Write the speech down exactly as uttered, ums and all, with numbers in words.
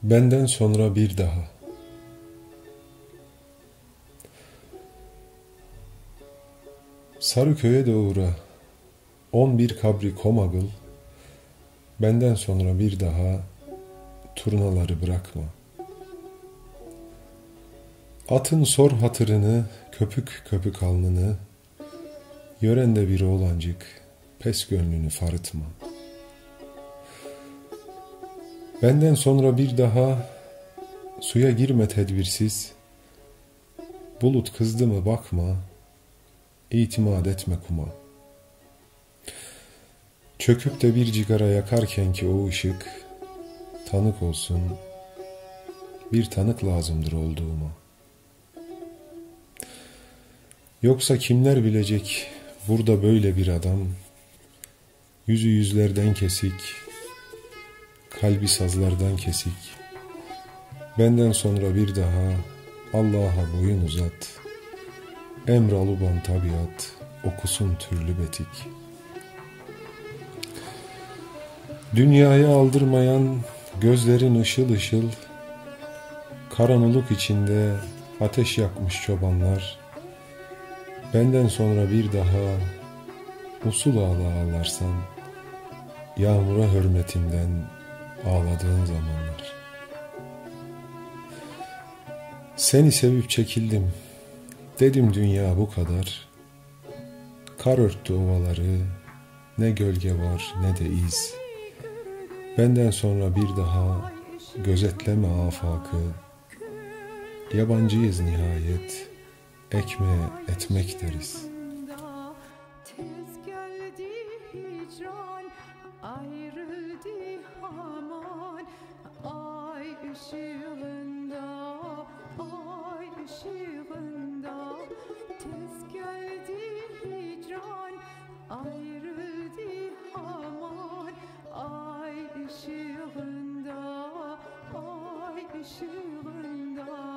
Benden sonra bir daha. Sarıköy'e de uğra, on bir kabri komagıl, benden sonra bir daha turnaları bırakma. Atın sor hatırını, köpük köpük alnını, yörende bir oğlancık, pes gönlünü farıtma. Benden sonra bir daha suya girme tedbirsiz, bulut kızdı mı bakma, itimat etme kuma. Çöküp de bir cigara yakarken ki o ışık, tanık olsun, bir tanık lazımdır olduğuma. Yoksa kimler bilecek burada böyle bir adam, yüzü yüzlerden kesik, kalbi sazlardan kesik, benden sonra bir daha Allah'a boyun uzat, emraluban tabiat okusun türlü betik. Dünyayı aldırmayan gözlerin ışıl ışıl, karanlık içinde ateş yakmış çobanlar, benden sonra bir daha usul ağla ağlarsan, yağmura hürmetinden ağladığın zamanlar. Seni sevip çekildim, dedim dünya bu kadar, kar örttü ovaları, ne gölge var ne de iz. Benden sonra bir daha gözetleme afakı, yabancıyız nihayet, ekmeğe ekmek deriz. Tez geldi hicran, ayrıldı haman, ay ışığında, ay ışığında. Tez geldi hicran, ayrıldı haman, ay ışığında, ay ışığında.